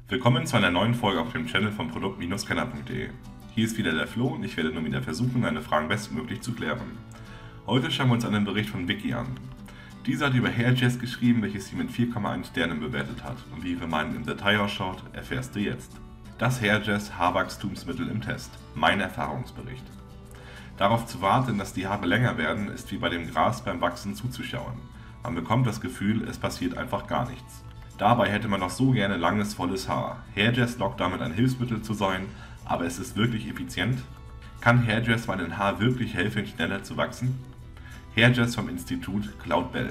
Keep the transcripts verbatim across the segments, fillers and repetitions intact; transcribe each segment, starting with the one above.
Willkommen zu einer neuen Folge auf dem Channel von produkt Scanner punkt de. Hier ist wieder der Flo und ich werde nun wieder versuchen, deine Fragen bestmöglich zu klären. Heute schauen wir uns einen Bericht von Vicky an. Diese hat über Hairjazz geschrieben, welches sie mit vier Komma eins Sternen bewertet hat, und wie ihre Meinung im Detail ausschaut, erfährst du jetzt. Das Hairjazz Haarwachstumsmittel im Test. Mein Erfahrungsbericht. Darauf zu warten, dass die Haare länger werden, ist wie bei dem Gras beim Wachsen zuzuschauen. Man bekommt das Gefühl, es passiert einfach gar nichts. Dabei hätte man noch so gerne langes, volles Haar. Hairjazz lockt damit ein Hilfsmittel zu sein, aber ist es wirklich effizient? Kann Hairjazz meinem Haar wirklich helfen, schneller zu wachsen? Hairjazz vom Institut Cloudbell.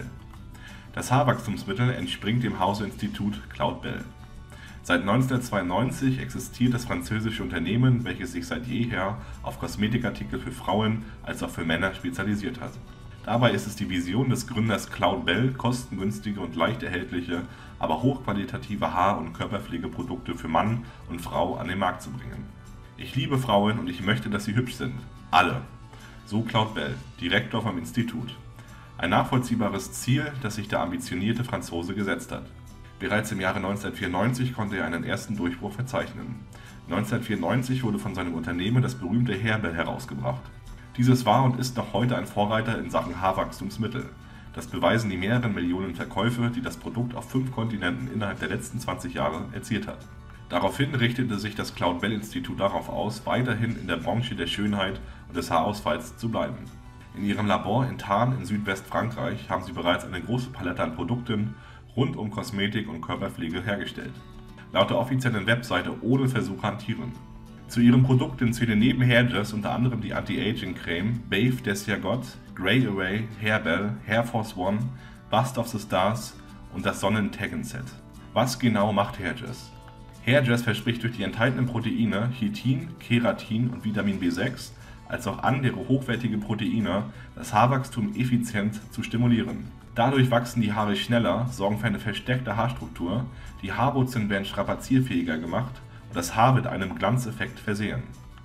Das Haarwachstumsmittel entspringt dem Hause-Institut Cloudbell. Seit neunzehnhundertzweiundneunzig existiert das französische Unternehmen, welches sich seit jeher auf Kosmetikartikel für Frauen als auch für Männer spezialisiert hat. Dabei ist es die Vision des Gründers Cloudbell, kostengünstige und leicht erhältliche, aber hochqualitative Haar- und Körperpflegeprodukte für Mann und Frau an den Markt zu bringen. Ich liebe Frauen und ich möchte, dass sie hübsch sind. Alle. So Cloudbell, Direktor vom Institut. Ein nachvollziehbares Ziel, das sich der ambitionierte Franzose gesetzt hat. Bereits im Jahre neunzehnhundertvierundneunzig konnte er einen ersten Durchbruch verzeichnen. neunzehnhundertvierundneunzig wurde von seinem Unternehmen das berühmte Hairbell herausgebracht. Dieses war und ist noch heute ein Vorreiter in Sachen Haarwachstumsmittel. Das beweisen die mehreren Millionen Verkäufe, die das Produkt auf fünf Kontinenten innerhalb der letzten zwanzig Jahre erzielt hat. Daraufhin richtete sich das Cloudbell-Institut darauf aus, weiterhin in der Branche der Schönheit und des Haarausfalls zu bleiben. In ihrem Labor in Tarn in Südwestfrankreich haben sie bereits eine große Palette an Produkten rund um Kosmetik und Körperpflege hergestellt. Laut der offiziellen Webseite ohne Versuche an Tieren. Zu ihren Produkten zählen neben Hairjazz unter anderem die Anti-Aging-Creme Bathe Desiagot, Grey Away, Hairbell, Hair Force One, Bust of the Stars und das Sonnen-Tekken-Set. Was genau macht Hairjazz? Hairjazz verspricht durch die enthaltenen Proteine Chitin, Keratin und Vitamin B sechs als auch andere hochwertige Proteine das Haarwachstum effizient zu stimulieren. Dadurch wachsen die Haare schneller, sorgen für eine verstärkte Haarstruktur, die Haarwurzeln werden strapazierfähiger gemacht und das Haar mit einem Glanzeffekt versehen.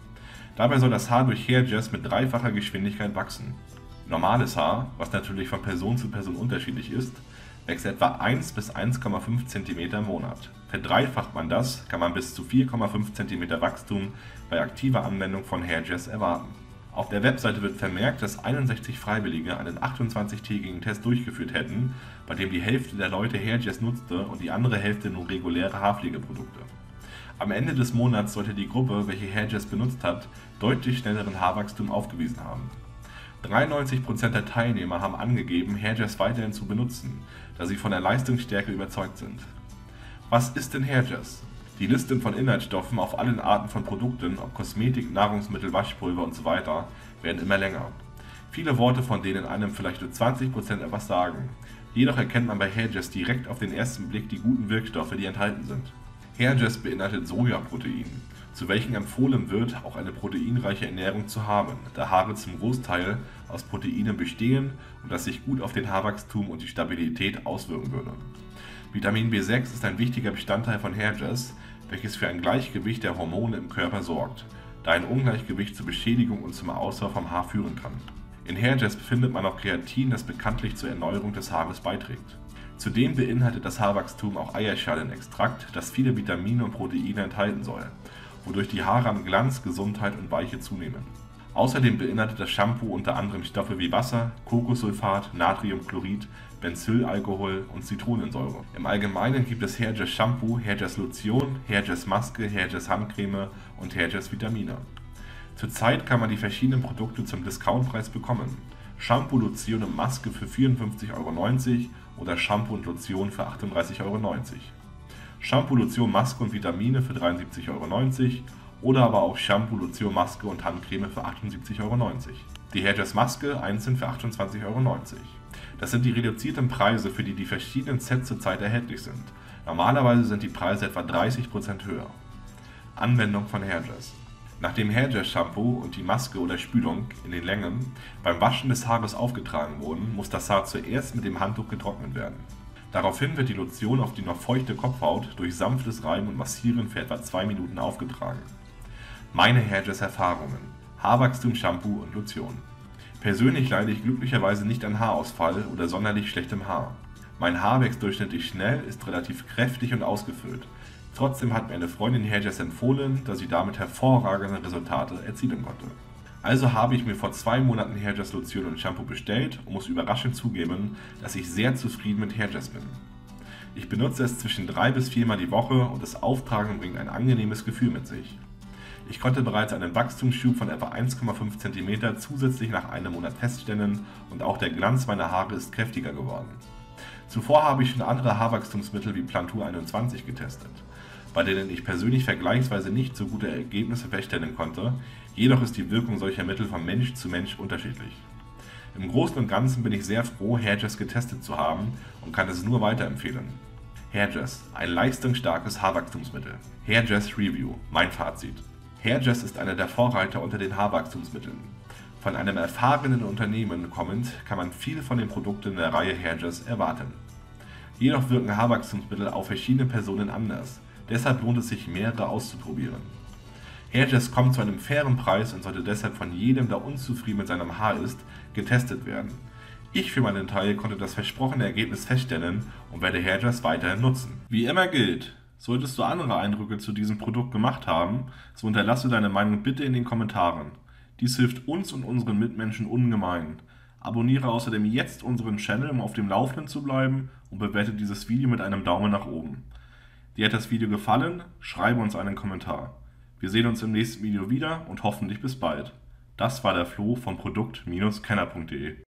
Dabei soll das Haar durch Hairjazz mit dreifacher Geschwindigkeit wachsen. Normales Haar, was natürlich von Person zu Person unterschiedlich ist, wächst etwa eins bis eins Komma fünf Zentimeter im Monat. Verdreifacht man das, kann man bis zu vier Komma fünf Zentimeter Wachstum bei aktiver Anwendung von Hairjazz erwarten. Auf der Webseite wird vermerkt, dass einundsechzig Freiwillige einen achtundzwanzigtägigen Test durchgeführt hätten, bei dem die Hälfte der Leute Hairjazz nutzte und die andere Hälfte nur reguläre Haarpflegeprodukte. Am Ende des Monats sollte die Gruppe, welche Hairjazz benutzt hat, deutlich schnelleren Haarwachstum aufgewiesen haben. dreiundneunzig Prozent der Teilnehmer haben angegeben, Hairjazz weiterhin zu benutzen, da sie von der Leistungsstärke überzeugt sind. Was ist denn Hairjazz? Die Listen von Inhaltsstoffen auf allen Arten von Produkten, ob Kosmetik, Nahrungsmittel, Waschpulver usw., werden immer länger. Viele Worte, von denen einem vielleicht nur zwanzig Prozent etwas sagen. Jedoch erkennt man bei Hairjazz direkt auf den ersten Blick die guten Wirkstoffe, die enthalten sind. Hairjazz beinhaltet Sojaprotein, zu welchem empfohlen wird, auch eine proteinreiche Ernährung zu haben, da Haare zum Großteil aus Proteinen bestehen und das sich gut auf den Haarwachstum und die Stabilität auswirken würde. Vitamin B sechs ist ein wichtiger Bestandteil von Hairjazz, welches für ein Gleichgewicht der Hormone im Körper sorgt, da ein Ungleichgewicht zur Beschädigung und zum Ausfall vom Haar führen kann. In Hairjazz befindet man auch Kreatin, das bekanntlich zur Erneuerung des Haares beiträgt. Zudem beinhaltet das Haarwachstum auch Eierschalenextrakt, das viele Vitamine und Proteine enthalten soll, wodurch die Haare an Glanz, Gesundheit und Weiche zunehmen. Außerdem beinhaltet das Shampoo unter anderem Stoffe wie Wasser, Kokossulfat, Natriumchlorid, Benzylalkohol und Zitronensäure. Im Allgemeinen gibt es Hairjazz Shampoo, Hairjazz Lotion, Hairjazz Maske, Hairjazz Handcreme und Hairjazz Vitamine. Zurzeit kann man die verschiedenen Produkte zum Discountpreis bekommen. Shampoo, Lotion und Maske für vierundfünfzig Euro neunzig oder Shampoo und Lotion für achtunddreißig Euro neunzig. Shampoo, Lotion, Maske und Vitamine für dreiundsiebzig Euro neunzig oder aber auch Shampoo, Lotion, Maske und Handcreme für achtundsiebzig Euro neunzig. Die Hairjazz Maske einzeln für achtundzwanzig Euro neunzig. Das sind die reduzierten Preise, für die die verschiedenen Sets zurzeit erhältlich sind. Normalerweise sind die Preise etwa dreißig Prozent höher. Anwendung von Hairjazz. Nachdem Hairjazz-Shampoo und die Maske oder Spülung in den Längen beim Waschen des Haares aufgetragen wurden, muss das Haar zuerst mit dem Handtuch getrocknet werden. Daraufhin wird die Lotion auf die noch feuchte Kopfhaut durch sanftes Reiben und Massieren für etwa zwei Minuten aufgetragen. Meine Hairjazz-Erfahrungen: Haarwachstum, Shampoo und Lotion. Persönlich leide ich glücklicherweise nicht an Haarausfall oder sonderlich schlechtem Haar. Mein Haar wächst durchschnittlich schnell, ist relativ kräftig und ausgefüllt. Trotzdem hat mir eine Freundin Hairjazz empfohlen, da sie damit hervorragende Resultate erzielen konnte. Also habe ich mir vor zwei Monaten Hairjazz Lotion und Shampoo bestellt und muss überraschend zugeben, dass ich sehr zufrieden mit Hairjazz bin. Ich benutze es zwischen drei bis viermal die Woche und das Auftragen bringt ein angenehmes Gefühl mit sich. Ich konnte bereits einen Wachstumsschub von etwa eins Komma fünf Zentimeter zusätzlich nach einem Monat feststellen und auch der Glanz meiner Haare ist kräftiger geworden. Zuvor habe ich schon andere Haarwachstumsmittel wie Plantur einundzwanzig getestet, bei denen ich persönlich vergleichsweise nicht so gute Ergebnisse feststellen konnte, jedoch ist die Wirkung solcher Mittel von Mensch zu Mensch unterschiedlich. Im Großen und Ganzen bin ich sehr froh, Hairjazz getestet zu haben und kann es nur weiterempfehlen. Hairjazz, ein leistungsstarkes Haarwachstumsmittel. Hairjazz Review, mein Fazit. Hairjazz ist einer der Vorreiter unter den Haarwachstumsmitteln. Von einem erfahrenen Unternehmen kommend kann man viel von den Produkten der Reihe Hairjazz erwarten. Jedoch wirken Haarwachstumsmittel auf verschiedene Personen anders, deshalb lohnt es sich, mehrere auszuprobieren. Hairjazz kommt zu einem fairen Preis und sollte deshalb von jedem, der unzufrieden mit seinem Haar ist, getestet werden. Ich für meinen Teil konnte das versprochene Ergebnis feststellen und werde Hairjazz weiterhin nutzen. Wie immer gilt, solltest du andere Eindrücke zu diesem Produkt gemacht haben, so hinterlasse deine Meinung bitte in den Kommentaren. Dies hilft uns und unseren Mitmenschen ungemein. Abonniere außerdem jetzt unseren Channel, um auf dem Laufenden zu bleiben, und bewerte dieses Video mit einem Daumen nach oben. Dir hat das Video gefallen? Schreibe uns einen Kommentar. Wir sehen uns im nächsten Video wieder und hoffentlich bis bald. Das war der Flo von Produkt Kenner punkt de.